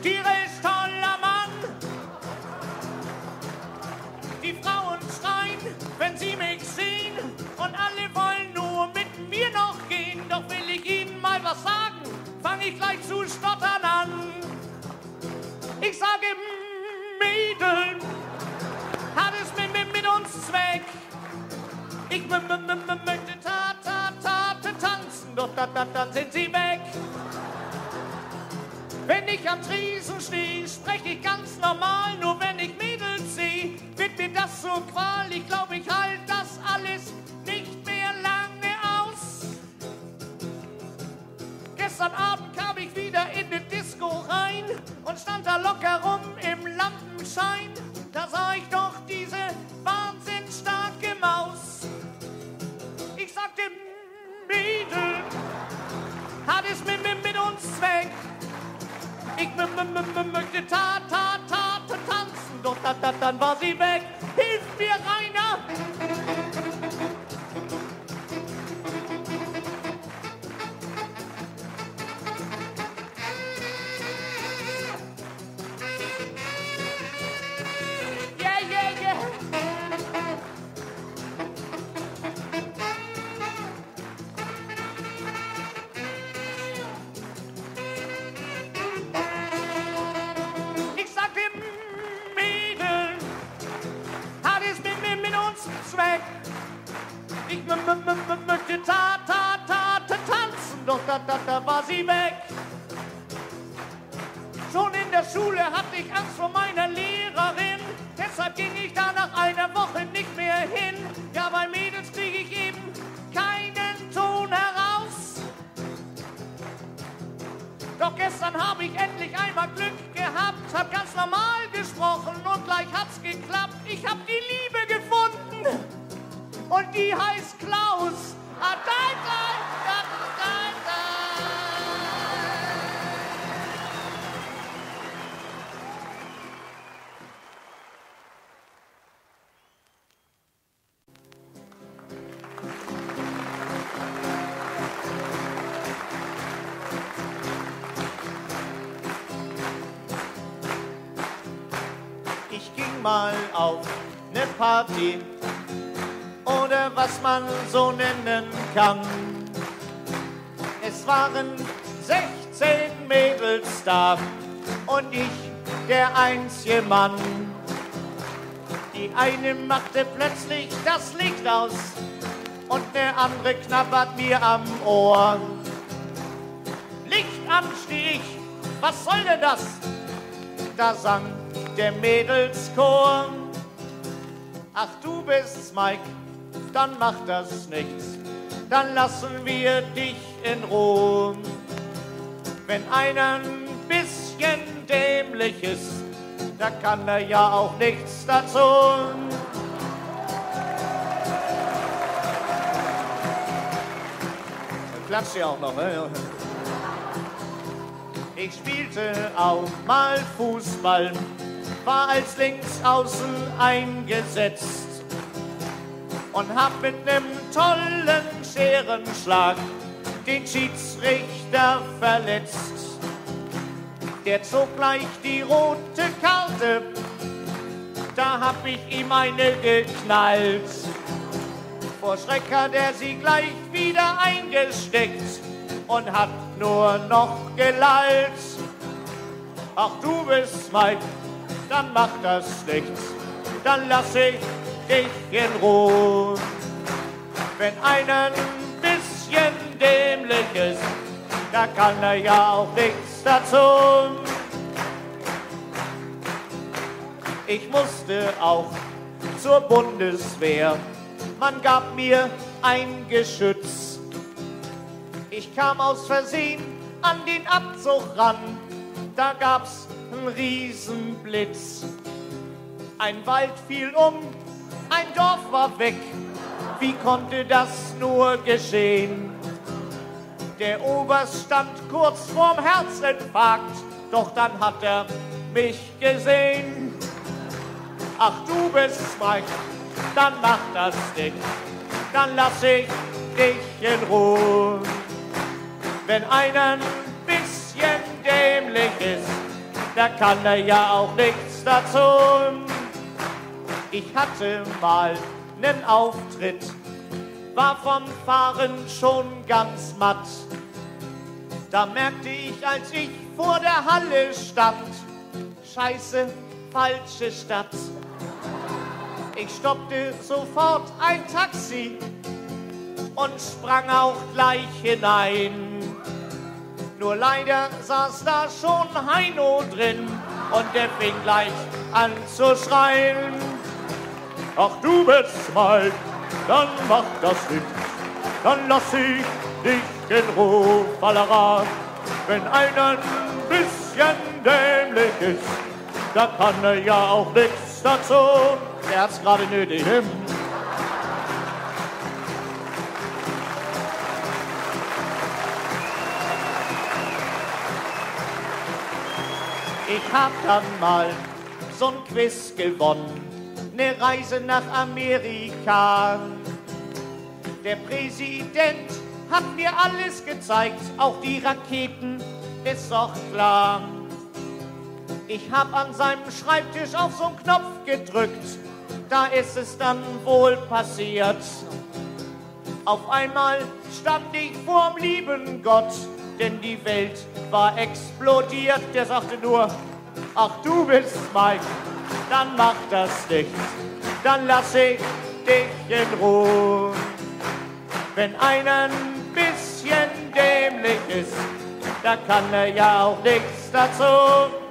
Tiere ist toller Mann. Die Frauen schreien, wenn sie mich sehen, und alle wollen nur mit mir noch gehen. Doch will ich ihnen mal was sagen, fang ich gleich zu stottern an. Ich sage, Mädel, hat es mit uns Zweck? Ich möchte tanzen, doch dann sind sie weg. Wenn ich am Tresen stehe, spreche ich ganz normal. Nur wenn ich Mädels sehe, wird mir das so Qual. Ich glaube, ich halte das alles nicht mehr lange aus. Gestern Abend kam ich wieder in die Disco rein und stand da locker rum im Lampenschein. Da sah ich doch diese wahnsinnsstarke Maus. Ich sagte, Mädel, hat es mit uns Zweck? Ich möchte tanzen, doch dann war sie weg. Hilf mir, Rainer! Ich möchte tanzen, doch da war sie weg. Schon in der Schule hatte ich Angst vor meiner Lehrerin, deshalb ging ich da nach einer Woche nicht mehr hin. Ja, bei Mädels kriege ich eben keinen Ton heraus. Doch gestern habe ich endlich einmal Glück gehabt, hab ganz normal gesprochen und gleich hat's geklappt. Ich hab die Liebe gefunden. Und die heißt Klaus. Ich ging mal auf ne Party, oder was man so nennen kann. Es waren 16 Mädels da und ich der einzige Mann. Die eine machte plötzlich das Licht aus und der andere knabbert mir am Ohr. Licht an, steh ich, was soll denn das? Da sang der Mädelschor. Ach, du bist's, Mike, dann macht das nichts, dann lassen wir dich in Ruhe. Wenn einer ein bisschen dämlich ist, da kann er ja auch nichts dazu. Klatscht ja auch noch, ne? Ich spielte auch mal Fußball, war als Linksaußen eingesetzt und hab mit nem tollen Scherenschlag den Schiedsrichter verletzt. Der zog gleich die rote Karte, da hab ich ihm eine geknallt. Vor Schreck hat er sie gleich wieder eingesteckt und hat nur noch gelallt. Ach, du bist Mike, dann macht das nichts, dann lass ich dich in Ruhe. Wenn einer ein bisschen dämlich ist, da kann er ja auch nichts dazu. Ich musste auch zur Bundeswehr, man gab mir ein Geschütz. Ich kam aus Versehen an den Abzug ran, da gab's einen Riesenblitz. Ein Wald fiel um, ein Dorf war weg, wie konnte das nur geschehen? Der Oberst stand kurz vorm Herzinfarkt, doch dann hat er mich gesehen. Ach, du bist Mike, dann mach das nicht, dann lass ich dich in Ruhe. Wenn einer ein bisschen dämlich ist, da kann er ja auch nichts dazu. Ich hatte mal nen Auftritt, war vom Fahren schon ganz matt. Da merkte ich, als ich vor der Halle stand, Scheiße, falsche Stadt. Ich stoppte sofort ein Taxi und sprang auch gleich hinein. Nur leider saß da schon Heino drin und der fing gleich an zu schreien. Ach, du bist Mike, dann mach das nicht, dann lass ich dich in Ruhe, Fallera. Wenn einer ein bisschen dämlich ist, da kann er ja auch nichts dazu. Der hat's gerade nötig. Ich hab dann mal so'n Quiz gewonnen, ne Reise nach Amerika. Der Präsident hat mir alles gezeigt, auch die Raketen, ist doch klar. Ich hab an seinem Schreibtisch auf so'n Knopf gedrückt, da ist es dann wohl passiert. Auf einmal stand ich vorm lieben Gott, denn die Welt war explodiert. Der sagte nur, ach, du bist Mike, dann mach das nicht, dann lass ich dich in Ruhe. Wenn einer ein bisschen dämlich ist, da kann er ja auch nichts dazu.